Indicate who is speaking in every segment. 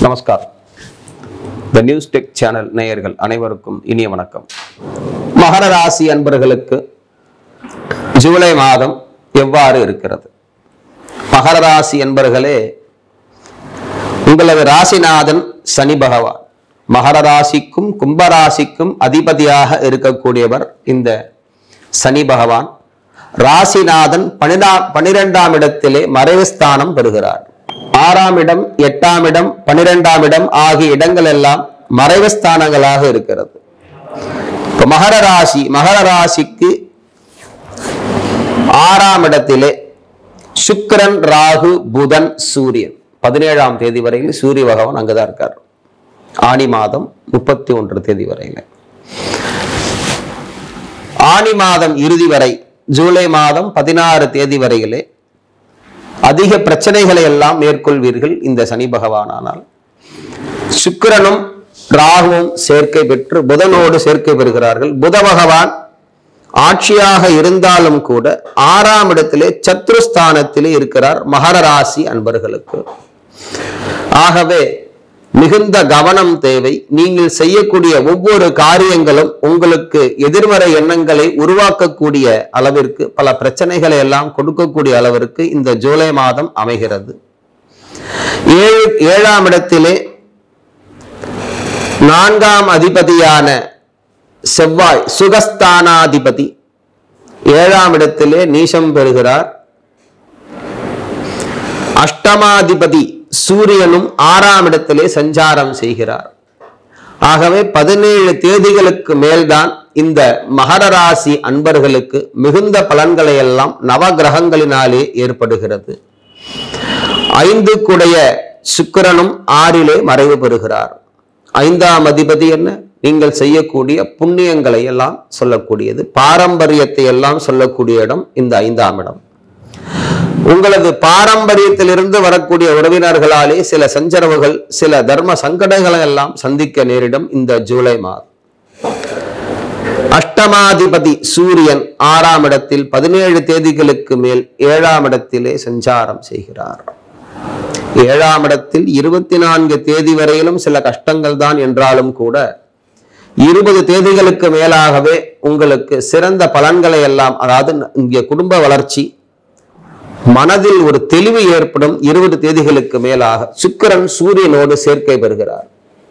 Speaker 1: நமஸ்காரம். The news tech channel நேயர்கள் அனைவருக்கும் இனிய வணக்கம். மகர ராசி அன்பர்களுக்கு ஜூலை மாதம் எவ்வாறு இருக்கிறது? மகர ராசி அன்பர்களே, உங்களது ராசிநாதன் சனி பகவான். மகர ராசிக்கும் கும்பராசிக்கும் அதிபதியாக இருக்கக்கூடியவர் இந்த சனி பகவான். ராசிநாதன் 12ஆம் இடத்திலே மறைவு ஸ்தானம் பெறுகிறார். 6ஆம் இடம், 8ஆம் இடம், 12ஆம் இடம் ஆகிய இடங்கள் எல்லாம் மறைவு ஸ்தானங்களாக இருக்கிறது. மகர ராசிக்கு 6ஆம் இடத்திலே சுக்கிரன், ராகு, புதன், சூரியன் 17ஆம் தேதி வரையில் சூரிய பகவான் அங்குதான் இருக்கார். ஆனி மாதம் 31 தேதி வரையில, ஆனி மாதம் இறுதி வரை, ஜூலை மாதம் 16 தேதி வரையிலே அதிக பிரச்சனைகளை எல்லாம் மேற்கொள்வீர்கள் இந்த சனி பகவானால். சுக்கிரனும் ராகுவும் சேர்க்கை பெற்று புதனோடு சேர்க்கை பெறுகிறார்கள். புத பகவான் ஆட்சியாக இருந்தாலும் கூட 6ஆம் இடத்திலே சத்ருஸ்தானத்திலே இருக்கிறார் மகர ராசி அன்பர்களுக்கு. ஆகவே மிகுந்த கவனம் தேவை. நீங்கள் செய்யக்கூடிய ஒவ்வொரு காரியங்களும் உங்களுக்கு எதிர்மறை எண்ணங்களை உருவாக்கக்கூடிய அளவிற்கு, பல பிரச்சனைகளை எல்லாம் கொடுக்கக்கூடிய அளவிற்கு இந்த ஜூலை மாதம் அமைகிறது. 7ஆம் இடத்திலே 4ஆம் அதிபதியான செவ்வாய், சுகஸ்தானாதிபதி, 7ஆம் இடத்திலே நீசம் பெறுகிறார். அஷ்டமாதிபதி சூரியனும் 6ஆம் இடத்திலே சஞ்சாரம் செய்கிறார். ஆகவே 17 தேதிகளுக்கு மேல்தான் இந்த மகர ராசி அன்பர்களுக்கு மிகுந்த பலன்களை எல்லாம் நவகிரகங்களினாலே ஏற்படுகிறது. 5 கூடைய சுக்கிரனும் 6லே மறைவு பெறுகிறார். 5ஆம் அதிபதி என்ன? நீங்கள் செய்யக்கூடிய புண்ணியங்களை எல்லாம் சொல்லக்கூடியது, பாரம்பரியத்தை எல்லாம் சொல்லக்கூடிய இடம் இந்த 5ஆம் இடம். உங்களது பாரம்பரியத்திலிருந்து வரக்கூடிய உறவினர்களாலே சில சஞ்சரவுகள், சில தர்ம சங்கடங்களை எல்லாம் சந்திக்க நேரிடும் இந்த ஜூலை மாதம். அஷ்டமாதிபதி சூரியன் 6ஆம் இடத்தில் 17 தேதிகளுக்கு மேல் 7ஆம் இடத்திலே சஞ்சாரம் செய்கிறார். 7ஆம் இடத்தில் 24 தேதி வரையிலும் சில கஷ்டங்கள் தான் என்றாலும் கூட 20 தேதிகளுக்கு மேலாகவே உங்களுக்கு சிறந்த பலன்களை எல்லாம், அதாவது இங்கே குடும்ப வளர்ச்சி, மனதில் ஒரு தெளிவு ஏற்படும். 20 தேதிகளுக்கு மேலாக சுக்கிரன் சூரியனோடு சேர்க்கை பெறுகிறார்.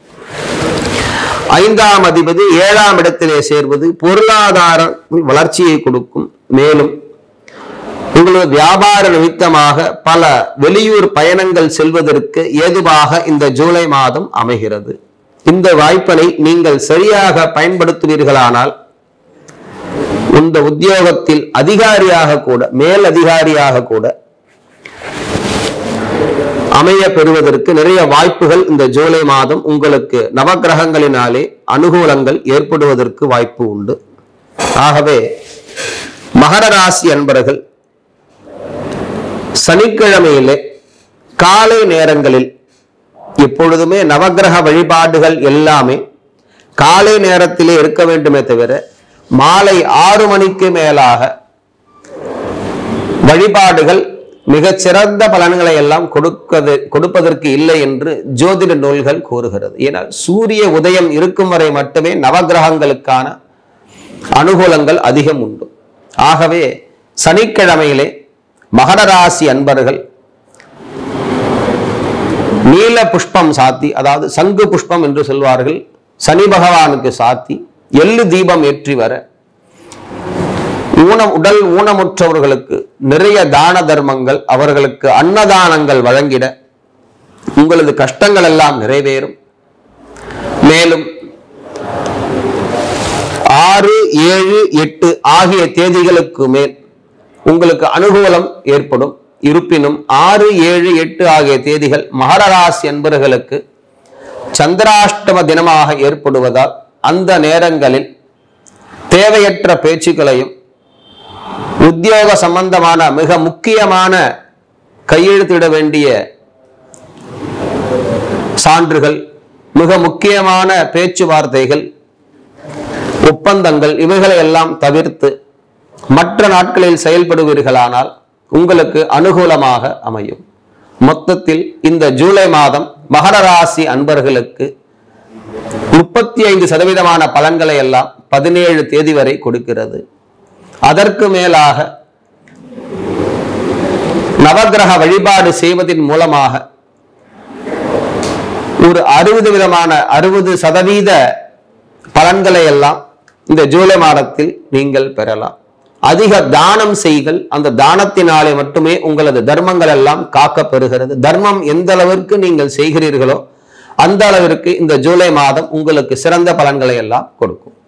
Speaker 1: 5ஆம் அதிபதி 7ஆம் இடத்திலே சேர்வது பொருளாதார வளர்ச்சியை கொடுக்கும். மேலும் உங்களது வியாபார நிமித்தமாக பல வெளியூர் பயணங்கள் செல்வதற்கு ஏதுவாக இந்த ஜூலை மாதம் அமைகிறது. இந்த வாய்ப்பினை நீங்கள் சரியாக பயன்படுத்துவீர்களானால் இந்த உத்தியோகத்தில் அதிகாரியாக கூட, மேல் அதிகாரியாக கூட அமைய பெறுவதற்கு நிறைய வாய்ப்புகள் இந்த ஜூலை மாதம் உங்களுக்கு நவகிரகங்களினாலே அனுகூலங்கள் ஏற்படுவதற்கு வாய்ப்பு உண்டு. ஆகவே மகர ராசி அன்பர்கள் சனிக்கிழமையிலே காலை நேரங்களில் எப்பொழுதுமே நவகிரக வழிபாடுகள் எல்லாமே காலை நேரத்திலே இருக்க வேண்டுமே தவிர மாலை 6 மணிக்கு மேலாக வழிபாடுகள் மிகச்சிறந்த பலன்களை எல்லாம் கொடுப்பதற்கு இல்லை என்று ஜோதிட நூல்கள் கூறுகிறது. ஏனால் சூரிய உதயம் இருக்கும் வரை மட்டுமே நவகிரகங்களுக்கான அனுகூலங்கள் அதிகம் உண்டு. ஆகவே சனிக்கிழமையிலே மகர ராசி அன்பர்கள் நீல புஷ்பம் சாத்தி, அதாவது சங்கு புஷ்பம் என்று சொல்வார்கள், சனி பகவானுக்கு சாத்தி எள்ளு தீபம் ஏற்றி வர, உடல் ஊனமுற்றவர்களுக்கு நிறைய தான தர்மங்கள், அவர்களுக்கு அன்னதானங்கள் வழங்கிட உங்களது கஷ்டங்கள் எல்லாம் நிறைவேறும். மேலும் 6, 7, 8 ஆகிய தேதிகளுக்கு மேல் உங்களுக்கு அனுகூலம் ஏற்படும். இருப்பினும் 6, 7, 8 ஆகிய தேதிகள் மகர ராசி அன்பர்களுக்கு சந்திராஷ்டம தினமாக ஏற்படுவதால் அந்த நேரங்களில் தேவையற்ற பேச்சுக்களையும், உத்தியோக சம்பந்தமான மிக முக்கியமான கையெழுத்திட வேண்டிய சான்றுகள், மிக முக்கியமான பேச்சுவார்த்தைகள், ஒப்பந்தங்கள், இவைகளை எல்லாம் தவிர்த்து மற்ற நாட்களில் செயல்படுவீர்களானால் உங்களுக்கு அனுகூலமாக அமையும். மொத்தத்தில் இந்த ஜூலை மாதம் மகர ராசி அன்பர்களுக்கு 35% பலன்களை எல்லாம் 17 தேதி வரை கொடுக்கிறது. அதற்கு மேலாக நவகிரக வழிபாடு செய்வதன் மூலமாக ஒரு 60% பலன்களை எல்லாம் இந்த ஜூலை மாதத்தில் நீங்கள் பெறலாம். அதிக தானம் செய்கள், அந்த தானத்தினாலே மட்டுமே உங்களது தர்மங்கள் எல்லாம் காக்க பெறுகிறது. தர்மம் எந்த அளவிற்கு நீங்கள் செய்கிறீர்களோ அந்த அளவிற்கு இந்த ஜூலை மாதம் உங்களுக்கு சிறந்த பலன்களை எல்லாம் கொடுக்கும்.